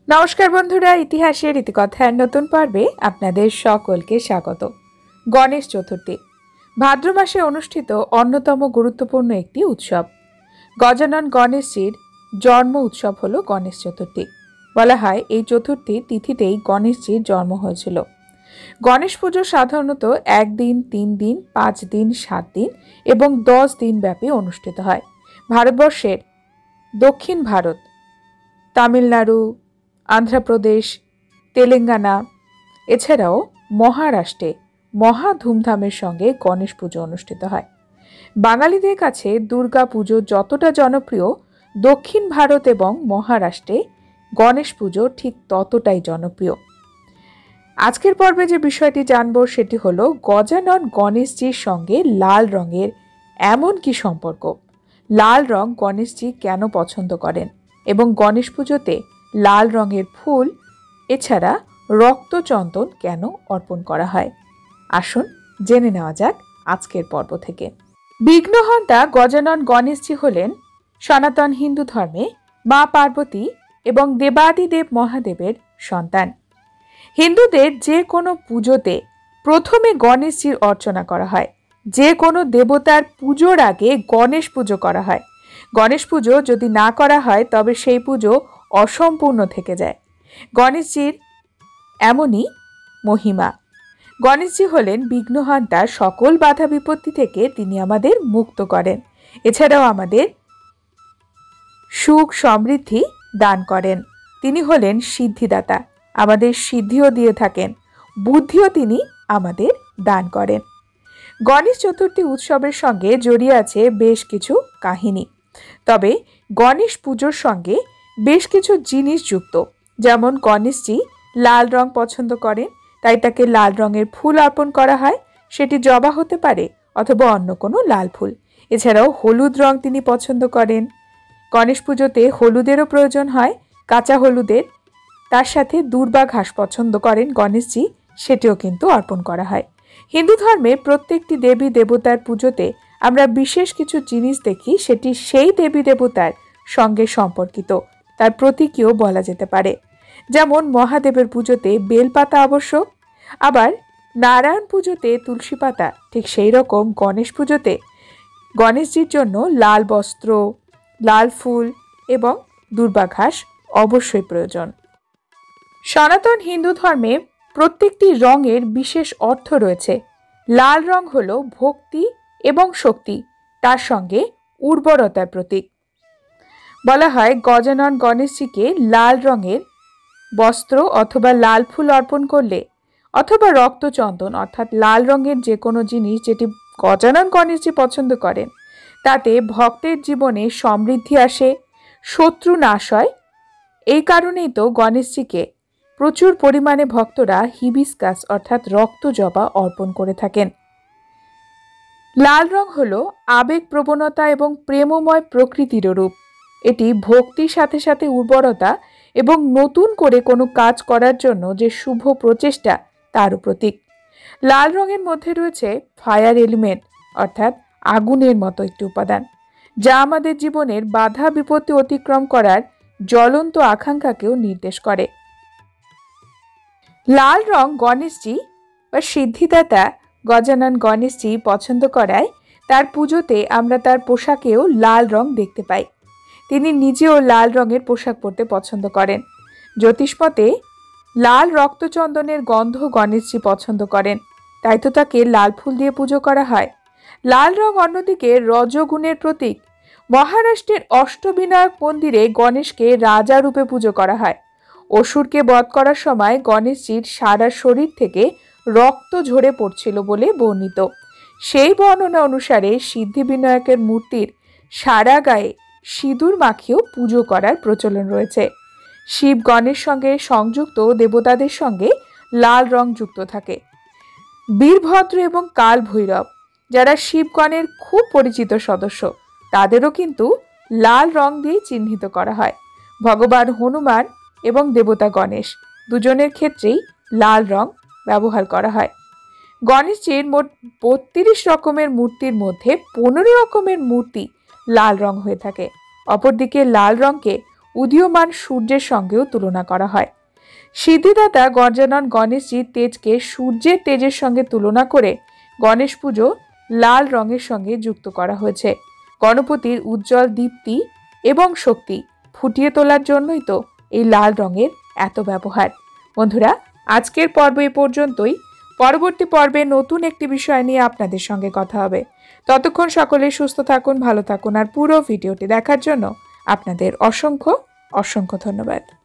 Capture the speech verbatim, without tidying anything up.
নমস্কার বন্ধুরা, ইতিহাসের ইতিকথার নতুন পর্বে আপনাদের সকলকে স্বাগত। গণেশ চতুর্থী ভাদ্র মাসে অনুষ্ঠিত অন্যতম গুরুত্বপূর্ণ একটি উৎসব। গজানন গণেশজির জন্ম উৎসব হল গণেশ চতুর্থী। বলা হয় এই চতুর্থী তিথিতেই গণেশজির জন্ম হয়েছিল। গণেশ পুজো সাধারণত একদিন, তিন দিন, পাঁচ দিন, সাত দিন এবং দশ দিন ব্যাপী অনুষ্ঠিত হয়। ভারতবর্ষের দক্ষিণ ভারত, তামিলনাড়ু, আন্ধ্রপ্রদেশ, তেলেঙ্গানা এছাড়াও মহারাষ্ট্রে মহা ধুমধামের সঙ্গে গণেশ পুজো অনুষ্ঠিত হয়। বাঙালিদের কাছে দুর্গা পুজো যতটা জনপ্রিয়, দক্ষিণ ভারত এবং মহারাষ্ট্রে গণেশ পুজো ঠিক ততটাই জনপ্রিয়। আজকের পর্বে যে বিষয়টি জানব সেটি হলো গজানন গণেশজির সঙ্গে লাল রঙের এমন কি সম্পর্ক, লাল রং গণেশজি কেন পছন্দ করেন এবং গণেশ পুজোতে লাল রঙের ফুল এছাড়া রক্তচন্দন কেন অর্পণ করা হয়। আসুন জেনে নেওয়া যাক আজকের পর্ব থেকে। বিঘ্নহর্তা গজানন গণেশজি হলেন সনাতন হিন্দু ধর্মে মা পার্বতী এবং দেবাদিদেব মহাদেবের সন্তান। হিন্দুদের যে কোনো পুজোতে প্রথমে গণেশজির অর্চনা করা হয়। যে কোনো দেবতার পুজোর আগে গণেশ পুজো করা হয়। গণেশ পুজো যদি না করা হয় তবে সেই পুজো অসম্পূর্ণ থেকে যায়। গণেশজির এমনই মহিমা। গণেশজি হলেন বিঘ্নহর্তা, সকল বাধা বিপত্তি থেকে তিনি আমাদের মুক্ত করেন। এছাড়াও আমাদের সুখ সমৃদ্ধি দান করেন। তিনি হলেন সিদ্ধিদাতা, আমাদের সিদ্ধিও দিয়ে থাকেন, বুদ্ধিও তিনি আমাদের দান করেন। গণেশ চতুর্থী উৎসবের সঙ্গে জড়িয়ে আছে বেশ কিছু কাহিনী। তবে গণেশ পুজোর সঙ্গে বেশ কিছু জিনিস যুক্ত, যেমন গণেশজি লাল রং পছন্দ করেন, তাই তাকে লাল রঙের ফুল অর্পণ করা হয়। সেটি জবা হতে পারে অথবা অন্য কোনো লাল ফুল। এছাড়াও হলুদ রং তিনি পছন্দ করেন। গণেশ পুজোতে হলুদেরও প্রয়োজন হয়, কাঁচা হলুদের। তার সাথে দূর্বা ঘাস পছন্দ করেন গণেশজি, সেটিও কিন্তু অর্পণ করা হয়। হিন্দু ধর্মে প্রত্যেকটি দেবী দেবতার পুজোতে আমরা বিশেষ কিছু জিনিস দেখি, সেটি সেই দেবী দেবতার সঙ্গে সম্পর্কিত, তার প্রতীকীয় বলা যেতে পারে। যেমন মহাদেবের পুজোতে বেলপাতা আবশ্যক, আবার নারায়ণ পুজোতে তুলসী পাতা। ঠিক সেই রকম গণেশ পুজোতে গণেশজির জন্য লাল বস্ত্র, লাল ফুল এবং দূর্বা ঘাস অবশ্যই প্রয়োজন। সনাতন হিন্দু ধর্মে প্রত্যেকটি রঙের বিশেষ অর্থ রয়েছে। লাল রং হল ভক্তি এবং শক্তি, তার সঙ্গে উর্বরতার প্রতীক। বলা হয় গজানন গণেশজিকে লাল রঙের বস্ত্র অথবা লাল ফুল অর্পণ করলে অথবা রক্তচন্দন অর্থাৎ লাল রঙের যে কোনো জিনিস যেটি গজানন গণেশজি পছন্দ করেন, তাতে ভক্তের জীবনে সমৃদ্ধি আসে, শত্রু নাশ হয়। এই কারণেই তো গণেশজিকে প্রচুর পরিমাণে ভক্তরা হিবিস্কাস অর্থাৎ রক্ত জবা অর্পণ করে থাকেন। লাল রং হল আবেগ প্রবণতা এবং প্রেমময় প্রকৃতির রূপ। এটি ভক্তির সাথে সাথে উর্বরতা এবং নতুন করে কোনো কাজ করার জন্য যে শুভ প্রচেষ্টা, তারও প্রতীক। লাল রঙের মধ্যে রয়েছে ফায়ার এলিমেন্ট অর্থাৎ আগুনের মতো একটি উপাদান, যা আমাদের জীবনের বাধা বিপত্তি অতিক্রম করার জ্বলন্ত আকাঙ্ক্ষাকেও নির্দেশ করে। লাল রং গণেশজি বা সিদ্ধিদাতা গজানন গণেশজি পছন্দ করায় তার পুজোতে আমরা তার পোশাকেও লাল রং দেখতে পাই। তিনি নিজেও লাল রঙের পোশাক পরতে পছন্দ করেন। জ্যোতিষমতে লাল রক্তচন্দনের গন্ধ গণেশজি পছন্দ করেন, তাই তো তাকে লাল ফুল দিয়ে পুজো করা হয়। লাল রং অন্যদিকে রজগুণের প্রতীক। মহারাষ্ট্রের অষ্টবিনায়ক মন্দিরে গণেশকে রাজা রূপে পুজো করা হয়। অসুরকে বধ করার সময় গণেশজির সারা শরীর থেকে রক্ত ঝরে পড়ছিল বলে বর্ণিত। সেই বর্ণনা অনুসারে সিদ্ধিবিনায়কের মূর্তির সারা গায়ে সিঁদুর মাখিয়েও পুজো করার প্রচলন রয়েছে। শিব গণের সঙ্গে সংযুক্ত দেবতাদের সঙ্গে লাল রং যুক্ত থাকে। বীরভদ্র এবং কাল ভৈরব, যারা শিবগণের খুব পরিচিত সদস্য, তাদেরও কিন্তু লাল রং দিয়ে চিহ্নিত করা হয়। ভগবান হনুমান এবং দেবতা গণেশ দুজনের ক্ষেত্রেই লাল রং ব্যবহার করা হয়। গণেশজির মোট বত্রিশ রকমের মূর্তির মধ্যে পনেরো রকমের মূর্তি লাল রং হয়ে থাকে। অপরদিকে লাল রংকে উদীয়মান সূর্যের সঙ্গেও তুলনা করা হয়। সিদ্ধিদাতা গজানন গণেশজির তেজকে সূর্যের তেজের সঙ্গে তুলনা করে গণেশ পুজো লাল রঙের সঙ্গে যুক্ত করা হয়েছে। গণপতির উজ্জ্বল দীপ্তি এবং শক্তি ফুটিয়ে তোলার জন্যই তো এই লাল রঙের এত ব্যবহার। বন্ধুরা, আজকের পর্ব এ পর্যন্তই। পরবর্তী পর্বে নতুন একটি বিষয় নিয়ে আপনাদের সঙ্গে কথা হবে। ততক্ষণ সকলে সুস্থ থাকুন, ভালো থাকুন, আর পুরো ভিডিওটি দেখার জন্য আপনাদের অসংখ্য অসংখ্য ধন্যবাদ।